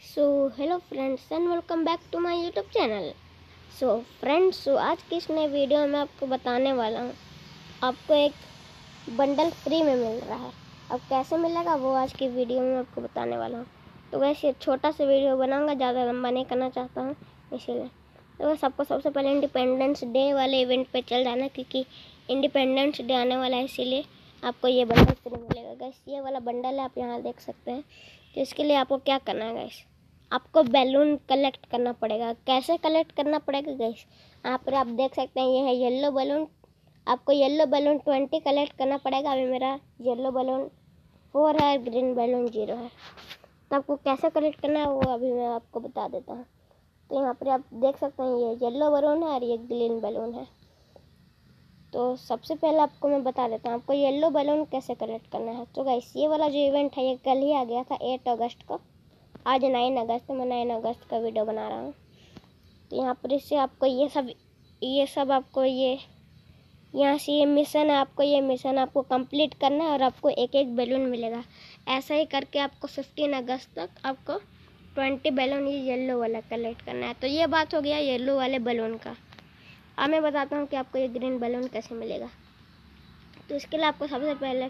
So hello friends and welcome back to my YouTube channel. So friends, आज की इस नए वीडियो में आपको बताने वाला हूँ, आपको एक बंडल फ्री में मिल रहा है। अब कैसे मिलेगा वो आज की वीडियो में आपको बताने वाला हूँ। तो वैसे छोटा सा वीडियो बनाऊँगा, ज़्यादा लंबा नहीं करना चाहता हूँ इसीलिए। तो बस आपको सबसे पहले इंडिपेंडेंस डे वाले इवेंट पर चल जाना, क्योंकि इंडिपेंडेंस डे आने वाला है, इसीलिए आपको ये बंडल फ्री मिलेगा। गैस ये वाला बंडल है, आप यहाँ देख सकते हैं। तो इसके लिए आपको क्या करना है गैस, आपको बैलून कलेक्ट करना पड़ेगा। कैसे कलेक्ट करना पड़ेगा गैस, यहाँ पर आप देख सकते हैं, ये है येलो बैलून। आपको येलो बैलून 20 कलेक्ट करना पड़ेगा। अभी मेरा येलो बैलून 4 है, ग्रीन बैलून 0 है। तो आपको कैसे कलेक्ट करना है वो अभी मैं आपको बता देता हूँ। तो यहाँ पर आप देख सकते हैं, ये येलो बैलून है और ये ग्रीन बैलून है। तो सबसे पहले आपको मैं बता देता हूँ आपको येलो बैलून कैसे कलेक्ट करना है। तो गाइस ये वाला जो इवेंट है ये कल ही आ गया था, 8 अगस्त को। आज 9 अगस्त, मैं 9 अगस्त का वीडियो बना रहा हूँ। तो यहाँ पर इससे आपको ये सब आपको ये यहाँ से ये मिशन है, आपको ये मिशन आपको कंप्लीट करना है और आपको एक एक बैलून मिलेगा। ऐसा ही करके आपको 15 अगस्त तक आपको 20 बैलून ये येलो वाला कलेक्ट करना है। तो ये बात हो गया येलो वाले बैलून का। अब मैं बताता हूँ कि आपको ये ग्रीन बैलून कैसे मिलेगा। तो इसके लिए आपको सबसे पहले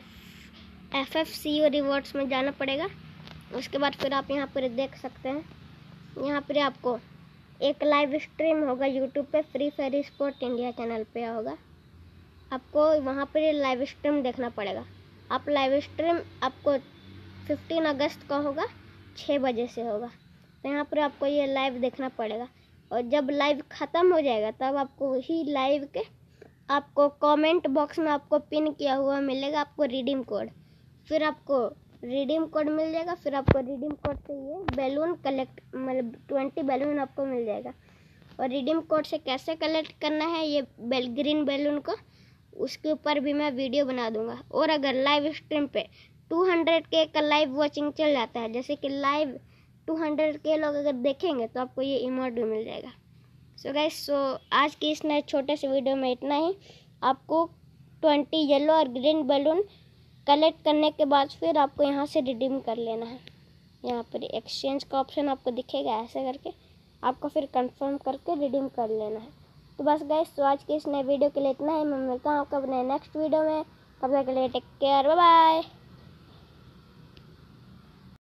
FFCO रिवॉर्ड्स में जाना पड़ेगा। उसके बाद फिर आप यहाँ पर देख सकते हैं, यहाँ पर आपको एक लाइव स्ट्रीम होगा यूट्यूब पे, free fire sport India channel पे होगा। आपको वहाँ पर ये लाइव स्ट्रीम देखना पड़ेगा। आप लाइव स्ट्रीम आपको 15 अगस्त का होगा, 6 बजे से होगा। तो यहाँ पर आपको ये लाइव देखना पड़ेगा। और जब लाइव ख़त्म हो जाएगा तब आपको वही लाइव के आपको कमेंट बॉक्स में आपको पिन किया हुआ मिलेगा आपको रिडीम कोड। फिर आपको रिडीम कोड मिल जाएगा। फिर आपको रिडीम कोड से ये बैलून कलेक्ट, मतलब 20 बैलून आपको मिल जाएगा। और रिडीम कोड से कैसे कलेक्ट करना है ये ग्रीन बैलून को, उसके ऊपर भी मैं वीडियो बना दूंगा। और अगर लाइव स्ट्रीम पे 200K का लाइव वॉचिंग चल जाता है, जैसे कि लाइव 200K लोग अगर देखेंगे तो आपको ये इमोट भी मिल जाएगा। सो गाइस, आज की इस नए छोटे से वीडियो में इतना ही। आपको 20 येलो और ग्रीन बैलून कलेक्ट करने के बाद फिर आपको यहाँ से रिडीम कर लेना है। यहाँ पर एक्सचेंज का ऑप्शन आपको दिखेगा, ऐसे करके आपको फिर कंफर्म करके रिडीम कर लेना है। तो बस गाइस, तो आज के इस नए वीडियो के लिए इतना ही। मैं मिलता हूँ आपको अपने नेक्स्ट वीडियो में। तब तक के लिए टेक केयर, बाय बाय।